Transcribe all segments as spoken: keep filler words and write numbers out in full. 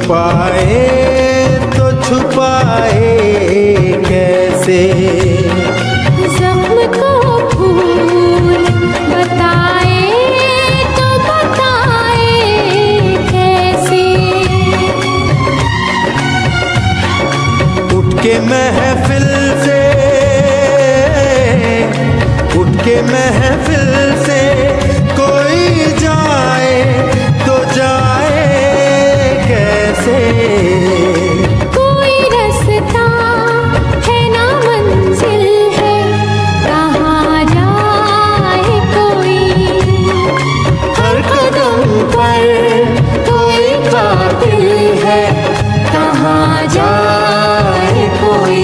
छुपाए तो छुपाए कैसे, जख्म को फूल बताए तो बताए कैसे। उठ के महफिल से, उठ के महफिल से कोई जाए तो जाए कैसे, कोई रास्ता है ना मंजिल है, कहाँ जाए कोई। हर कदम पर कोई कातिल है, कहाँ जाए कोई।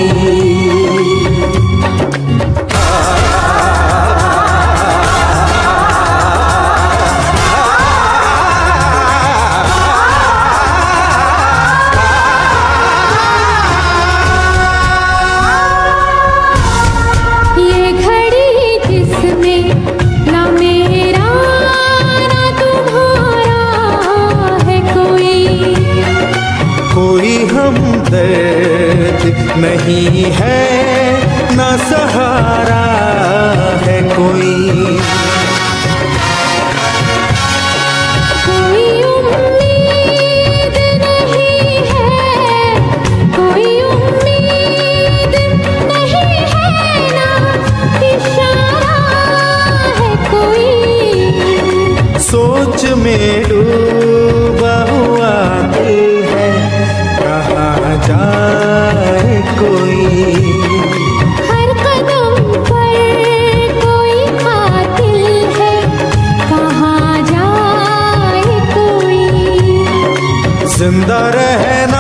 ये घड़ी जिसमें ना मेरा ना तुम्हारा है कोई, कोई हमदर्द नहीं है ना सहारा है कोई, कोई उम्मीद नहीं है, कोई उम्मीद नहीं है ना इशारा है कोई। सोच में डूबा हुआ दिल है, कहाँ जाए कोई। हर कदम पर कोई कातिल है, कहाँ जाए कोई। जिंदा रहना